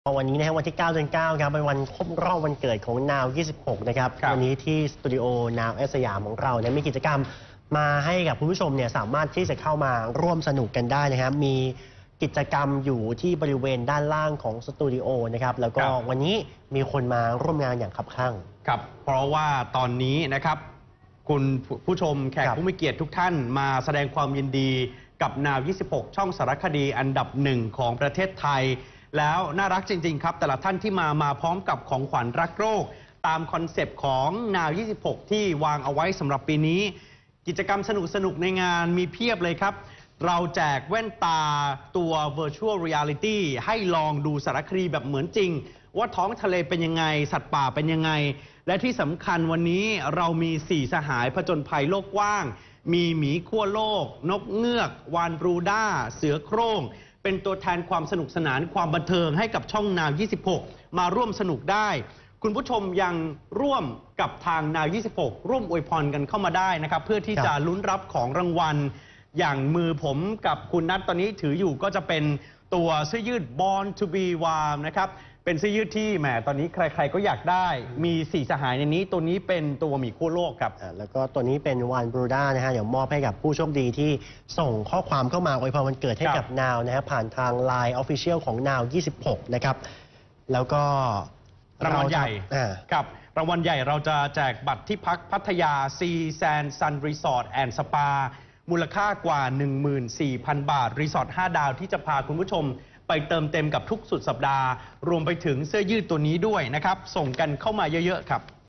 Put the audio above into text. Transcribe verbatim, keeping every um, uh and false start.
วันนี้นะครับวันที่เก้าเดือนเก้าครับเป็นวันครบรอบวันเกิดของนาว ยี่สิบหก นะครับวันนี้ที่สตูดิโอนาวแอสยามของเราเนี่ยมีกิจกรรมมาให้กับผู้ชมเนี่ยสามารถที่จะเข้ามาร่วมสนุกกันได้นะครับมีกิจกรรมอยู่ที่บริเวณด้านล่างของสตูดิโอนะครับแล้วก็วันนี้มีคนมาร่วมงานอย่างคับคั่งครับเพราะว่าตอนนี้นะครับคุณผู้ชมแขกผู้มีเกียรติทุกท่านมาแสดงความยินดีกับนาว ยี่สิบหก ช่องสารคดีอันดับหนึ่งของประเทศไทยแล้วน่ารักจริงๆครับแต่ละท่านที่มามาพร้อมกับของขวัญรักโรคตามคอนเซปต์ของนาว ยี่สิบหก ที่วางเอาไว้สำหรับปีนี้กิจกรรมสนุกๆในงานมีเพียบเลยครับเราแจกแว่นตาตัว Virtual Reality ให้ลองดูสารคดีแบบเหมือนจริงว่าท้องทะเลเป็นยังไงสัตว์ป่าเป็นยังไงและที่สำคัญวันนี้เรามีสี่สหายผจญภัยโลกกว้างมีหมีขั้วโลกนกเงือกวานบรูด้าเสือโคร่งเป็นตัวแทนความสนุกสนานความบันเทิงให้กับช่องนาว ยี่สิบหก มาร่วมสนุกได้คุณผู้ชมยังร่วมกับทางนาว ยี่สิบหก ร่วมอวยพรกันเข้ามาได้นะครับเพื่อที่จะลุ้นรับของรางวัลอย่างมือผมกับคุณนัทตอนนี้ถืออยู่ก็จะเป็นตัวเสื้อยืด Born to be Warm นะครับเป็นเสื้อยืดที่แหมตอนนี้ใครๆก็อยากได้มีสี่สหายในนี้ตัวนี้เป็นตัวหมีขั้วโลกครับแล้วก็ตัวนี้เป็นวานบรูด้านะฮะเดี๋ยวมอบให้กับผู้โชคดีที่ส่งข้อความเข้ามาอวยพรวันเกิดให้กับนาวนะฮะผ่านทาง ไลน์ Official ของนาว ยี่สิบหก นะครับแล้วก็รางวัลใหญ่ครับรางวัลใหญ่เราจะแจกบัตรที่พักพัทยาซีแซนซันรีสอร์ทแอนด์สปามูลค่ากว่า หนึ่งหมื่นสี่พัน บาทรีสอร์ทห้าดาวที่จะพาคุณผู้ชมไปเติมเต็มกับทุกสุดสัปดาห์รวมไปถึงเสื้อยืดตัวนี้ด้วยนะครับส่งกันเข้ามาเยอะๆครับ